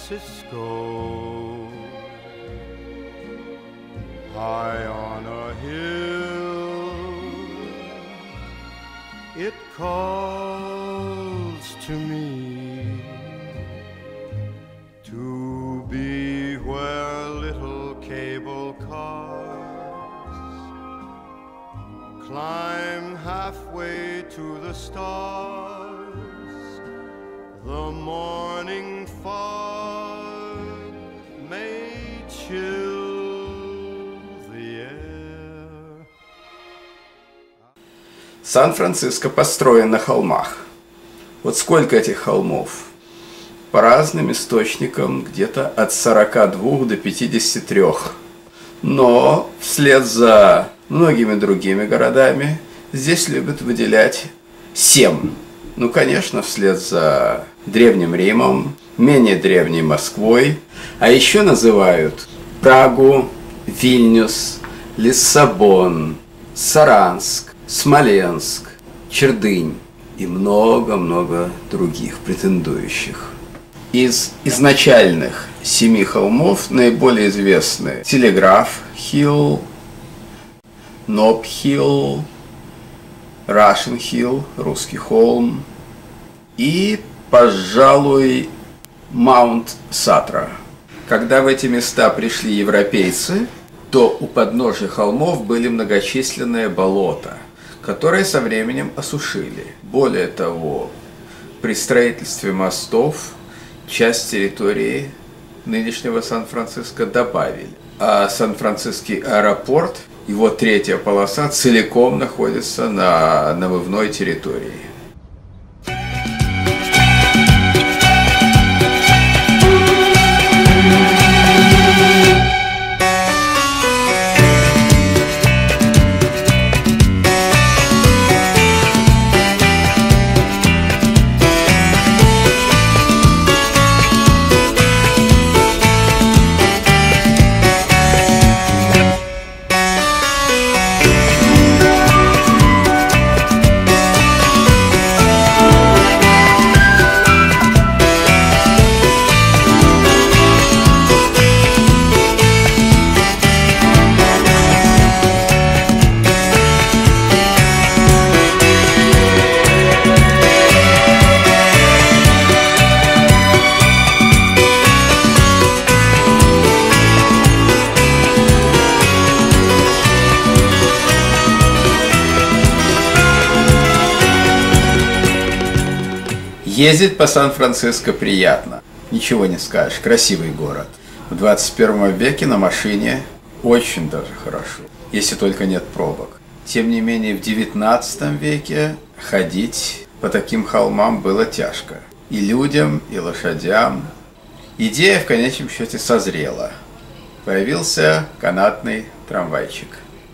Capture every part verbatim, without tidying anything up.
Francisco, high on a hill, it calls to me to be where little cable cars climb halfway to the stars. The morning fog may chill the air. Сан-Франциско построен на холмах. Вот сколько этих холмов? По разным источникам где-то от сорока двух до пятидесяти трёх. Но вслед за многими другими городами здесь любят выделять семь. Ну, конечно, вслед за Древним Римом, менее древней Москвой. А еще называют Прагу, Вильнюс, Лиссабон, Саранск, Смоленск, Чердынь и много-много других претендующих. Из изначальных семи холмов наиболее известны Телеграф-Хилл, Ноб-Хилл, Рашен-Хилл, Русский холм и, пожалуй, Маунт-Сатра. Когда в эти места пришли европейцы, то у подножия холмов были многочисленные болота, которые со временем осушили. Более того, при строительстве мостов часть территории нынешнего Сан-Франциско добавили. А Сан-Франциский аэропорт, его третья полоса, целиком находится на навывной территории. Ездить по Сан-Франциско приятно, ничего не скажешь, красивый город. В двадцать первом веке на машине очень даже хорошо, если только нет пробок. Тем не менее, в девятнадцатом веке ходить по таким холмам было тяжко. И людям, и лошадям. Идея в конечном счете созрела. Появился канатный трамвайчик.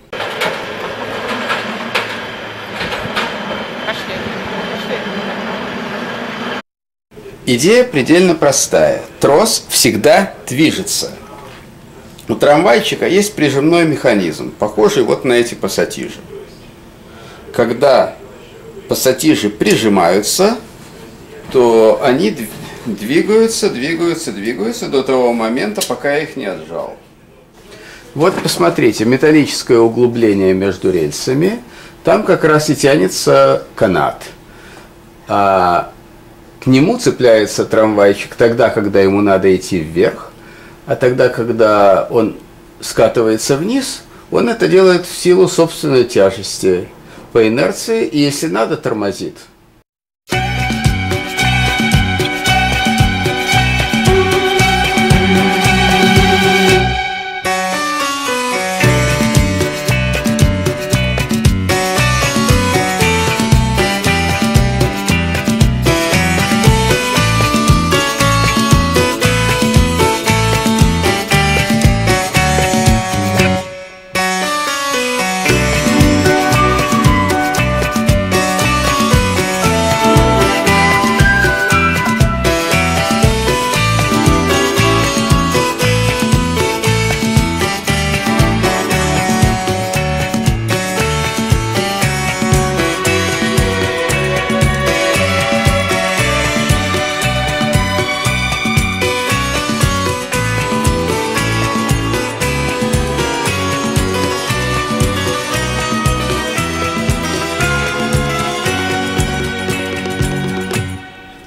Идея предельно простая. Трос всегда движется. У трамвайчика есть прижимной механизм, похожий вот на эти пассатижи. Когда пассатижи прижимаются, то они двигаются, двигаются, двигаются до того момента, пока я их не отжал. Вот посмотрите, металлическое углубление между рельсами, там как раз и тянется канат. А к нему цепляется трамвайчик тогда, когда ему надо идти вверх, а тогда, когда он скатывается вниз, он это делает в силу собственной тяжести, по инерции, и если надо, тормозит.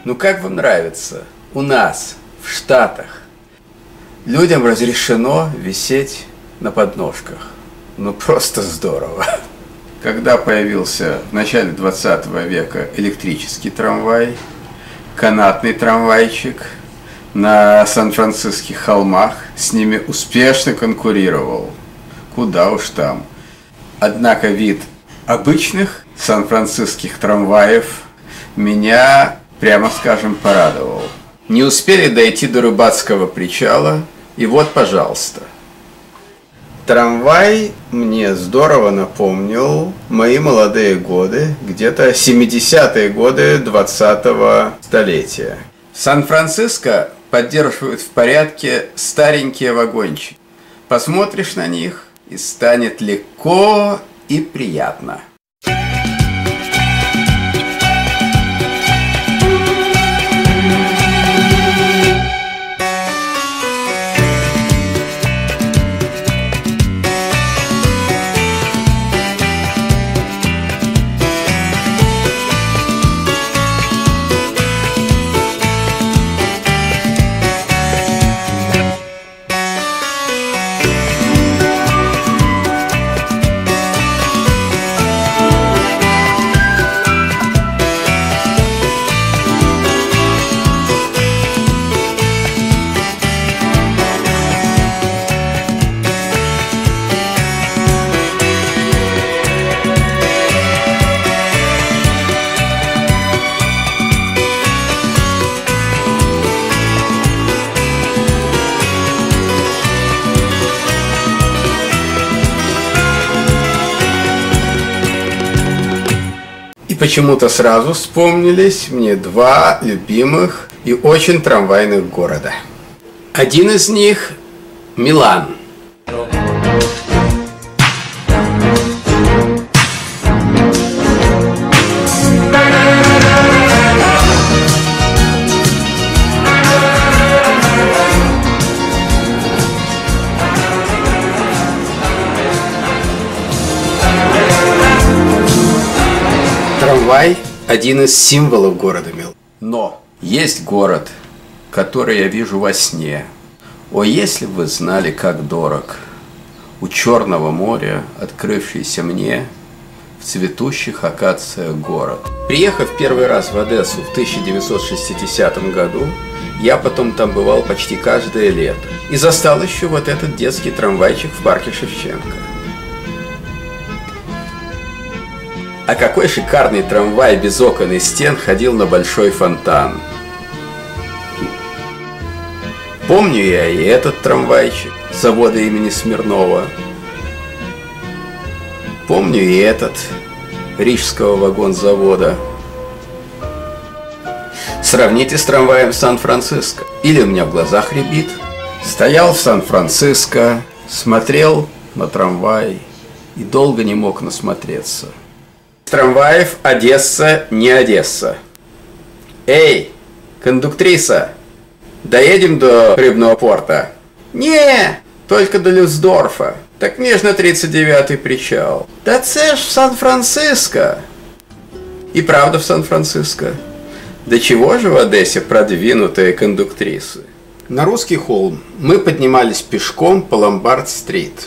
Ну как вам нравится? У нас, в Штатах, людям разрешено висеть на подножках. Ну просто здорово. Когда появился в начале двадцатого века электрический трамвай, канатный трамвайчик на Сан-Франциских холмах с ними успешно конкурировал. Куда уж там. Однако вид обычных сан-франциских трамваев меня, прямо скажем, порадовал. Не успели дойти до рыбацкого причала, и вот, пожалуйста. Трамвай мне здорово напомнил мои молодые годы, где-то семидесятые годы двадцатого столетия. Сан-Франциско поддерживают в порядке старенькие вагончики. Посмотришь на них, и станет легко и приятно. Почему-то сразу вспомнились мне два любимых и очень трамвайных города. Один из них – Милан. Трамвай – один из символов города Милан. Но есть город, который я вижу во сне. О, если бы вы знали, как дорог у Черного моря, открывшийся мне в цветущих акациях город. Приехав первый раз в Одессу в тысяча девятьсот шестидесятом году, я потом там бывал почти каждое лето. И застал еще вот этот детский трамвайчик в парке Шевченко. А какой шикарный трамвай без окон и стен ходил на большой фонтан. Помню я и этот трамвайчик завода имени Смирнова. Помню и этот Рижского вагонзавода. Сравните с трамваем Сан-Франциско. Или у меня в глазах рябит. Стоял в Сан-Франциско, смотрел на трамвай и долго не мог насмотреться. Трамваев Одесса не Одесса. Эй, кондуктриса, доедем до Рыбного порта? Не, только до Люсдорфа. Так мне ж на тридцать девятый причал. Да це ж в Сан-Франциско. И правда в Сан-Франциско. До чего же в Одессе продвинутые кондуктрисы? На Русский холм мы поднимались пешком по Ломбард-стрит.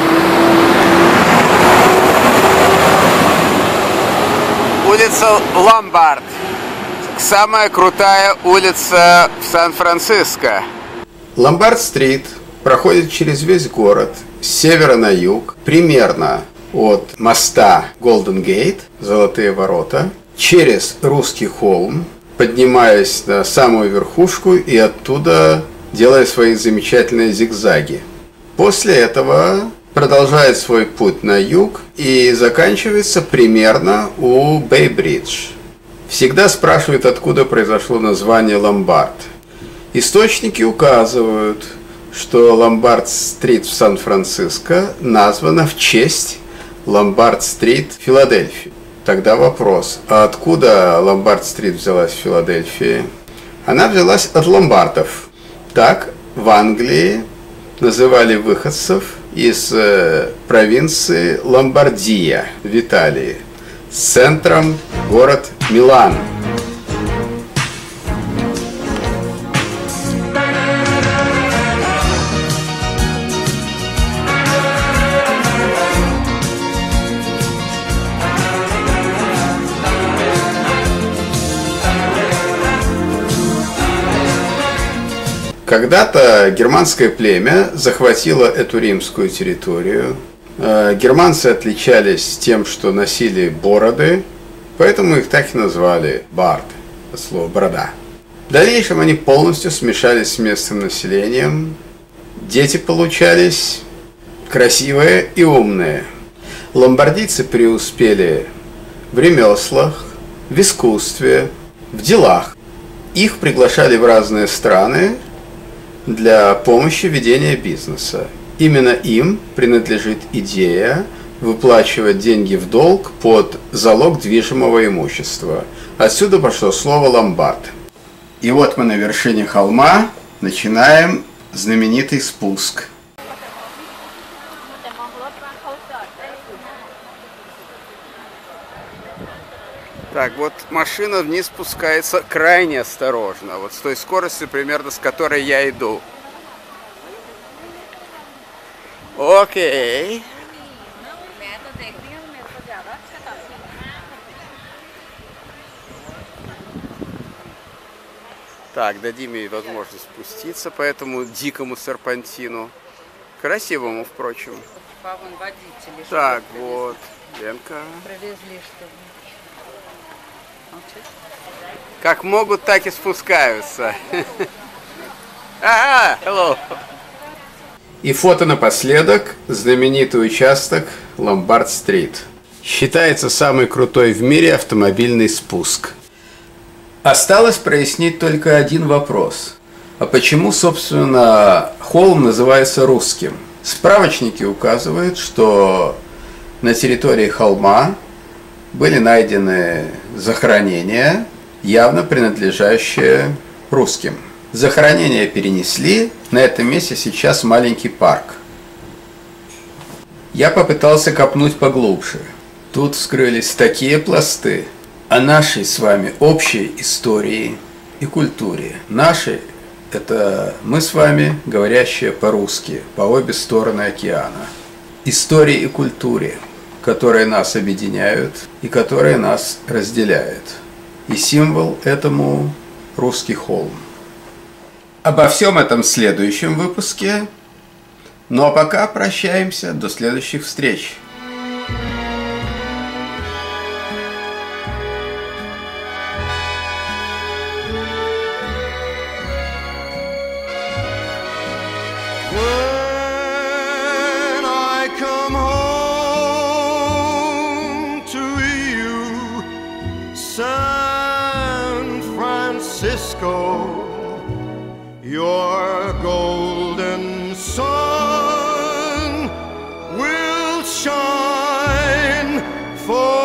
Улица Ломбард. Самая крутая улица в Сан-Франциско. Ломбард-стрит проходит через весь город с севера на юг, примерно от моста Голден Гейт, Золотые ворота, через Русский холм, поднимаясь на самую верхушку и оттуда делая свои замечательные зигзаги. После этого продолжает свой путь на юг и заканчивается примерно у Бэй-Бридж. Всегда спрашивают, откуда произошло название Ломбард. Источники указывают, что Ломбард-стрит в Сан-Франциско названа в честь Ломбард-стрит в Филадельфии. Тогда вопрос, а откуда Ломбард-стрит взялась в Филадельфии? Она взялась от ломбардов. Так в Англии называли выходцев из э, провинции Ломбардия в Италии. С центром город Милан. Когда-то германское племя захватило эту римскую территорию. Германцы отличались тем, что носили бороды, поэтому их так и назвали бард, от слова борода. В дальнейшем они полностью смешались с местным населением. Дети получались красивые и умные. Ломбардийцы преуспели в ремеслах, в искусстве, в делах. Их приглашали в разные страны для помощи ведения бизнеса. Именно им принадлежит идея выплачивать деньги в долг под залог движимого имущества. Отсюда пошло слово «ломбард». И вот мы на вершине холма начинаем знаменитый спуск. Так, вот машина вниз спускается крайне осторожно, вот с той скоростью примерно, с которой я иду. Окей. Так, дадим ей возможность спуститься по этому дикому серпантину. Красивому, впрочем. Водители, так, вот, Ленка. Привезли, что ли. Как могут, так и спускаются. А, hello. И фото напоследок. Знаменитый участок Ломбард-стрит. Считается самый крутой в мире автомобильный спуск. Осталось прояснить только один вопрос. А почему, собственно, холм называется русским? Справочники указывают, что на территории холма были найдены захоронения, явно принадлежащие русским. Захоронения перенесли, на этом месте сейчас маленький парк. Я попытался копнуть поглубже. Тут вскрылись такие пласты о нашей с вами общей истории и культуре. Нашей – это мы с вами, говорящие по-русски, по обе стороны океана. Истории и культуре, которые нас объединяют и которые нас разделяют. И символ этому – русский холм. Обо всем этом в следующем выпуске. Ну а пока прощаемся до следующих встреч. San Francisco, your golden sun will shine for